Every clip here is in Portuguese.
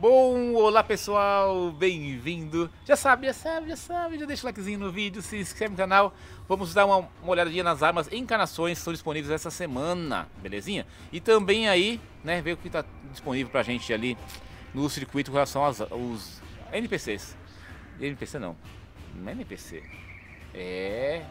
Bom, olá pessoal, bem-vindo. Já sabe, já deixa o likezinho no vídeo, se inscreve no canal. Vamos dar uma olhadinha nas armas e encarnações que estão disponíveis essa semana, belezinha? E também aí, né, ver o que está disponível pra gente ali no circuito com relação aos NPCs. NPC não é NPC, é...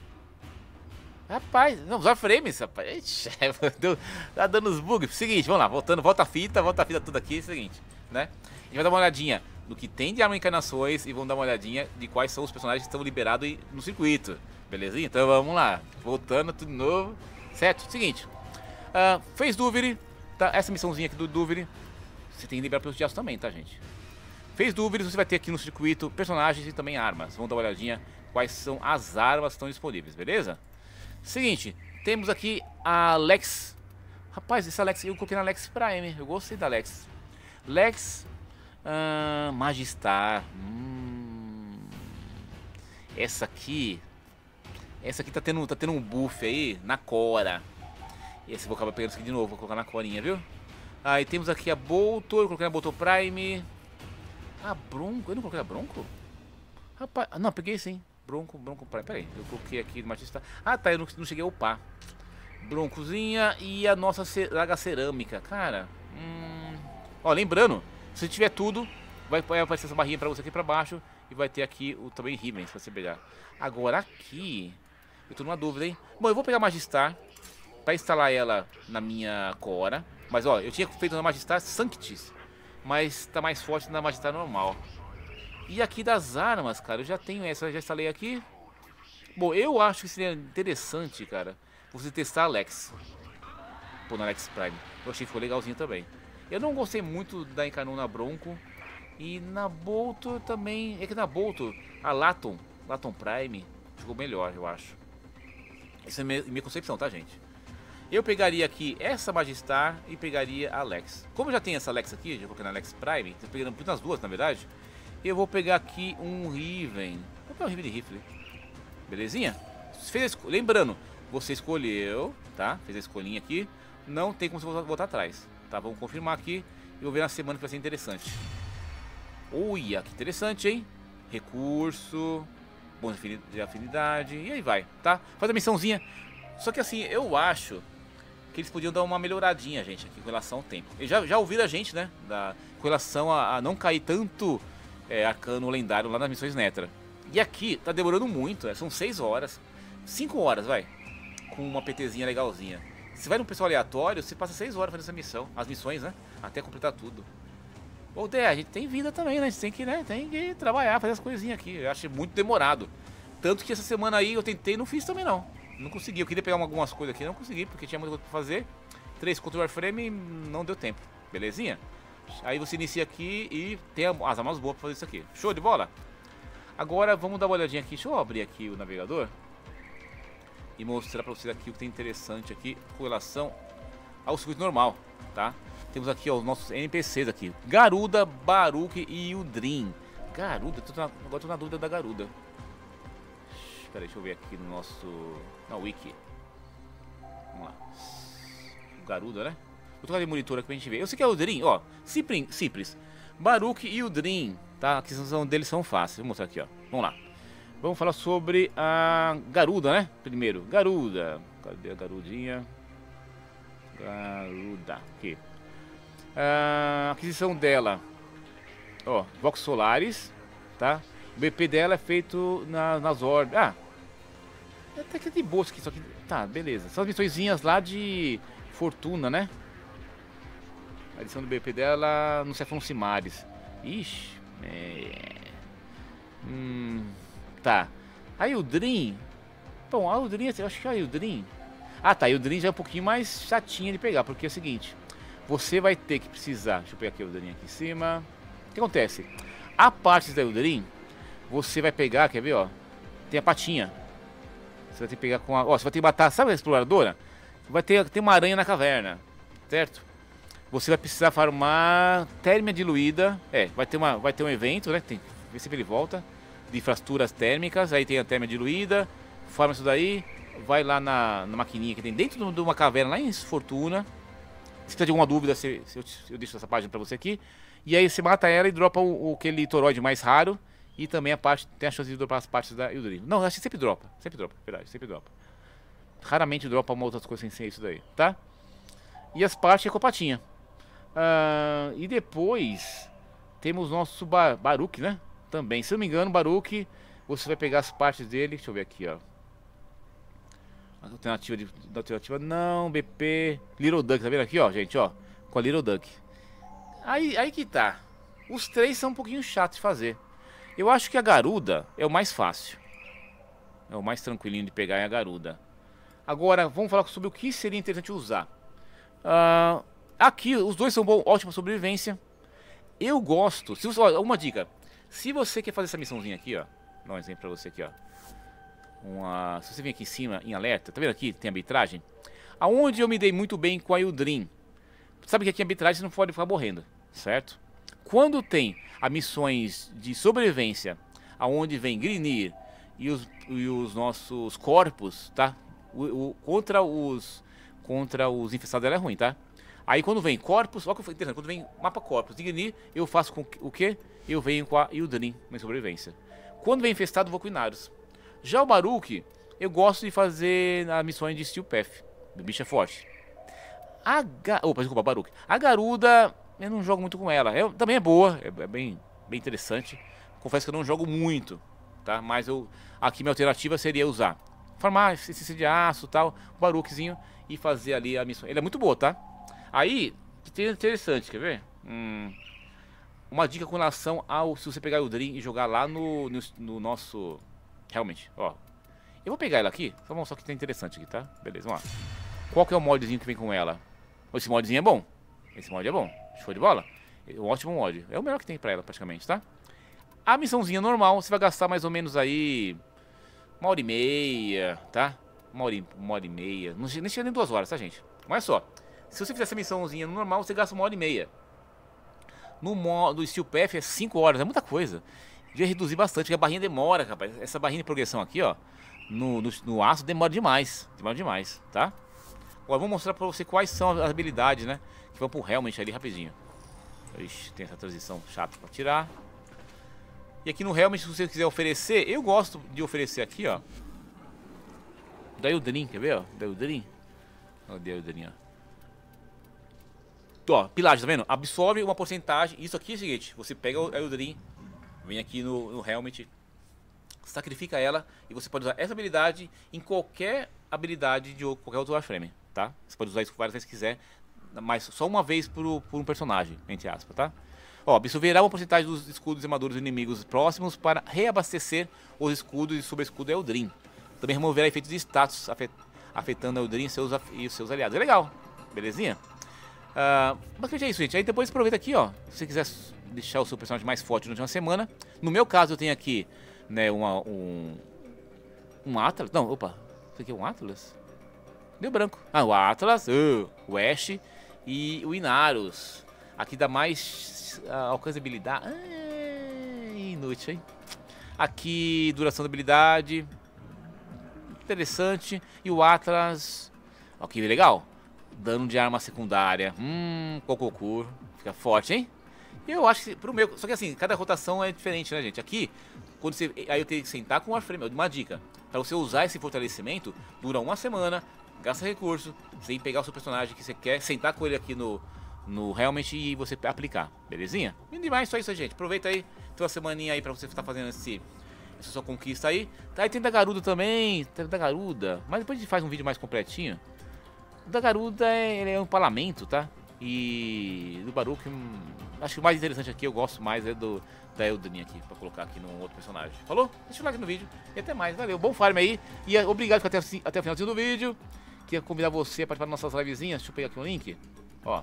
Rapaz, não, os warframes, rapaz, tá dando os bugs. Seguinte, vamos lá, volta a fita tudo aqui, seguinte, né? A gente vai dar uma olhadinha no que tem de arma e encarnações e vamos dar uma olhadinha de quais são os personagens que estão liberados no circuito, belezinha? Então vamos lá, voltando tudo de novo, certo? Seguinte, fez Duviri, tá? Essa missãozinha aqui do Duviri, você tem que liberar pelos dias também, tá, gente? Fez Duviri, você vai ter aqui no circuito personagens e também armas. Vamos dar uma olhadinha quais são as armas que estão disponíveis, beleza? Seguinte, temos aqui a Lex. Rapaz, essa Lex eu coloquei na Lex Prime. Eu gostei da Lex. Lex Magistar. Essa aqui tá tendo um buff aí na Cora. Esse eu vou acabar pegando isso aqui de novo. Vou colocar na Corinha, viu? Aí temos aqui a Boltor. Eu coloquei na Boltor Prime. A Bronco. Eu não coloquei a Bronco? Rapaz, não, peguei sim. Bronco, peraí, eu coloquei aqui no Magistar. Ah, tá, eu não cheguei a upar. Broncozinha e a nossa Daga Cerâmica, cara. Ó, lembrando, se tiver tudo, vai aparecer essa barrinha pra você aqui pra baixo. E vai ter aqui o também Riven, se você pegar. Agora aqui, eu tô numa dúvida, hein. Bom, eu vou pegar a Magistar pra instalar ela na minha Cora. Mas ó, eu tinha feito na Magistar Sanctis, mas tá mais forte na Magistar normal. E aqui das armas, cara, eu já tenho essa, eu já instalei aqui. Bom, eu acho que seria interessante, cara, você testar a Lex. Pô, na Lex Prime. Eu achei que ficou legalzinho também. Eu não gostei muito da Encarnou na Bronco. E na Boltor também. É que na Boltor, a Laton Prime ficou melhor, eu acho. Essa é minha concepção, tá, gente? Eu pegaria aqui essa Magistar e pegaria a Lex. Como eu já tenho essa Lex aqui, já coloquei na Lex Prime, tô pegando nas duas, na verdade. Eu vou pegar aqui um Riven. Vou pegar um Riven de rifle. Belezinha? Lembrando, você escolheu, tá? Fez a escolhinha aqui. Não tem como você voltar atrás, tá? Vamos confirmar aqui e vou ver na semana que vai ser interessante. Olha, que interessante, hein? Recurso, bônus de afinidade, e aí vai, tá? Faz a missãozinha. Só que assim, eu acho que eles podiam dar uma melhoradinha, gente, aqui com relação ao tempo. Eles já ouviram a gente, né? Com relação a não cair tanto... arcano lendário lá nas missões Netra. E aqui tá demorando muito, são 6 horas, 5 horas, vai, com uma PTzinha legalzinha. Se vai num pessoal aleatório, você passa 6 horas fazendo essa missão, as missões, né, até completar tudo. Ou a gente tem vida também, né, a gente tem que trabalhar, fazer as coisinhas aqui. Eu acho muito demorado. Tanto que essa semana aí eu tentei e não fiz também não consegui. Eu queria pegar algumas coisas aqui, não consegui, porque tinha muita coisa pra fazer. 3 contra o Warframe e não deu tempo, belezinha? Aí você inicia aqui e tem as armas boas pra fazer isso aqui. Show de bola? Agora vamos dar uma olhadinha aqui. Deixa eu abrir aqui o navegador e mostrar pra vocês aqui o que tem interessante aqui com relação ao circuito normal, tá? Temos aqui ó, os nossos NPCs aqui. Garuda, Baruch e Uldrim. Garuda, agora tô na dúvida da Garuda. Espera aí, deixa eu ver aqui no nosso... na wiki. Vamos lá. O Garuda, né? Vou trocar de monitor aqui pra gente ver. Eu sei que é o Uldrim, ó. Simples. Baruch e Uldrim, tá? A aquisição deles são fáceis. Vou mostrar aqui, ó. Vamos lá. Vamos falar sobre a Garuda, né? Primeiro, Garuda. Cadê a Garudinha? Garuda. Aqui. A aquisição dela. Ó, Vox Solaris, tá? O BP dela é feito nas órbitas. Ah, até que é de boa aqui, só que... Tá, beleza. São as missõezinhas lá de fortuna, né? A edição do BP dela no Cefalon Cimares. Ixi. Tá. A Uldrim. Bom, a Uldrim, eu acho que a Uldrim. Ah, tá. A Uldrim já é um pouquinho mais chatinha de pegar. Porque é o seguinte. Você vai ter que precisar. Deixa eu pegar aqui a Uldrim aqui em cima. O que acontece? A parte da Uldrim, você vai pegar, quer ver, ó. Tem a patinha. Você vai ter que pegar com a. Ó, você vai ter que matar. Sabe a exploradora? Vai ter uma aranha na caverna. Certo? Você vai precisar farmar térmia diluída. Vai ter um evento, né? Tem que ver se ele volta. De infraestruturas térmicas. Aí tem a térmia diluída. Farma isso daí. Vai lá na maquininha que tem dentro de uma caverna lá em Fortuna. Se tiver alguma dúvida, eu deixo essa página pra você aqui. E aí você mata ela e dropa aquele toroide mais raro. E também tem a chance de dropar as partes da Eldrin. Não, acho que sempre dropa, verdade, sempre dropa. Raramente dropa uma outras coisas sem ser isso daí, tá? E as partes é com a patinha. E depois temos nosso Baruque, né? Também, se eu não me engano, Baruque, você vai pegar as partes dele. Deixa eu ver aqui, ó. Alternativa não, BP, Little Duck, tá vendo aqui, ó, gente, ó. Com a Little Duck. Aí que tá. Os três são um pouquinho chatos de fazer. Eu acho que a garuda é o mais fácil. É o mais tranquilinho de pegar, é a garuda. Agora, vamos falar sobre o que seria interessante usar. Aqui, os dois são ótima sobrevivência. Eu gosto... uma dica. Se você quer fazer essa missãozinha aqui, ó. Vou dar um exemplo pra você aqui, ó. Se você vir aqui em cima, em alerta, tá vendo aqui? Tem arbitragem. Aonde eu me dei muito bem com a Eldrin. Sabe que aqui em arbitragem você não pode ficar morrendo, certo? Quando tem as missões de sobrevivência, aonde vem Grinir e os nossos corpos, tá? Contra os infestados ela é ruim, tá? Aí quando vem corpos, olha que foi interessante, quando vem mapa corpos de Grinir, eu faço com o quê? Eu venho com a Eldrin na sobrevivência. Quando vem infestado, eu vou com Inarius. Já o Baruque, eu gosto de fazer as missões de Steel Path, do bicho é forte. Desculpa, Baruque. A garuda... eu não jogo muito com ela. Também é boa, é bem interessante. Confesso que eu não jogo muito, tá? Mas aqui minha alternativa seria usar farmar esse de aço e tal, o Baruquezinho e fazer ali a missão. Ele é muito boa, tá? Aí, que tem interessante, quer ver? Uma dica com relação ao... se você pegar o Dream e jogar lá no nosso... realmente, ó. Eu vou pegar ela aqui, só mostrar o que tem interessante aqui, tá? Beleza, vamos lá. Qual que é o modzinho que vem com ela? Esse modzinho é bom. Esse mod é bom. Show de bola? É um ótimo mod. É o melhor que tem pra ela, praticamente, tá? A missãozinha normal, você vai gastar mais ou menos aí 1h30, tá? 1h30. Não chega nem 2 horas, tá, gente? Olha só. Se você fizer essa missãozinha normal, você gasta 1h30. No modo Steel Path é 5 horas. É muita coisa. Devia reduzir bastante, porque a barrinha demora, rapaz. Essa barrinha de progressão aqui, ó. No aço demora demais. Demora demais, tá? Agora eu vou mostrar pra você quais são as habilidades, né? Que vão pro Helmet ali rapidinho. Ixi, tem essa transição chata pra tirar. E aqui no Helmet, se você quiser oferecer, eu gosto de oferecer aqui, ó. Da Eldrin, quer ver, ó? Da Eldrin. Cadê a Eldrin, ó? Pilagem, tá vendo? Absorve uma porcentagem. Isso aqui é o seguinte, você pega a Eldrin, vem aqui no Helmet, sacrifica ela e você pode usar essa habilidade em qualquer habilidade de qualquer outro Warframe, tá? Você pode usar isso várias vezes que quiser, mas só uma vez por um personagem, entre aspas, tá? Ó, absorverá uma porcentagem dos escudos e armaduras inimigos próximos para reabastecer os escudos e sobre-escudo Eldrin. Também removerá efeitos de status afetando a Eldrin e os seus aliados. É legal, belezinha? Basicamente é isso, gente. Aí depois aproveita aqui, ó. Se você quiser deixar o seu personagem mais forte durante uma semana. No meu caso, eu tenho aqui, né, um Atlas. Não, opa. Isso aqui é um Atlas? Deu branco. O Atlas, o Ash e o Inarius. Aqui dá mais alcançabilidade. Inútil, hein? Aqui, duração da habilidade. Interessante. E o Atlas. Ok, legal. Dano de arma secundária. Cococur. Fica forte, hein? Eu acho que pro meu. Só que assim, cada rotação é diferente, né, gente? Aqui, quando você. Aí eu tenho que sentar com o Warframe. Uma dica. Pra você usar esse fortalecimento, dura uma semana. Gasta recurso. Sem pegar o seu personagem que você quer. Sentar com ele aqui no Helmet e você aplicar. Belezinha? Lindo demais, só isso aí, gente. Aproveita aí. Tem uma semaninha aí pra você estar fazendo essa sua conquista aí. Tá, aí tem da Garuda também. Tem da Garuda. Mas depois a gente faz um vídeo mais completinho. O da Garuda ele é um parlamento, tá? E do Baruque, acho que o mais interessante aqui, eu gosto mais é da Eldrin aqui, pra colocar aqui num outro personagem. Falou? Deixa o like no vídeo e até mais. Valeu, bom farm aí. E obrigado por até o finalzinho do vídeo. Queria convidar você a participar das nossas livezinhas. Deixa eu pegar aqui um link. Ó.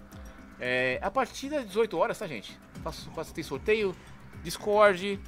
A partir das 18 horas, tá, gente? Tem sorteio, Discord,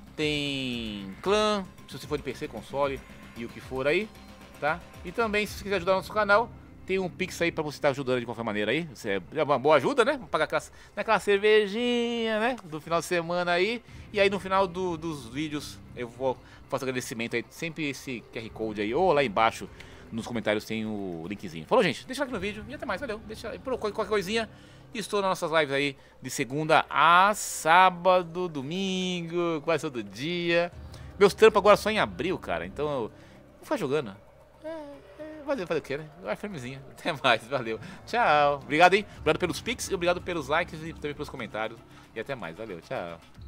tem clã, se você for de PC, console e o que for aí, tá? E também, se você quiser ajudar o nosso canal, tem um Pix aí pra você estar ajudando de qualquer maneira aí. Você é uma boa ajuda, né? Pra pagar aquela cervejinha, né? Do final de semana aí. E aí no final dos vídeos eu faço agradecimento aí. Sempre esse QR Code aí, ou lá embaixo nos comentários tem o linkzinho. Falou, gente, deixa like no vídeo e até mais, valeu. Deixa por qualquer coisinha. Estou nas nossas lives aí de segunda a sábado, domingo, quase todo dia. Meus trampos agora só em abril, cara, então eu vou ficar jogando. Fazer o que, né? Vai firmezinha. Até mais, valeu. Tchau. Obrigado, hein? Obrigado pelos pics e obrigado pelos likes e também pelos comentários. E até mais, valeu. Tchau.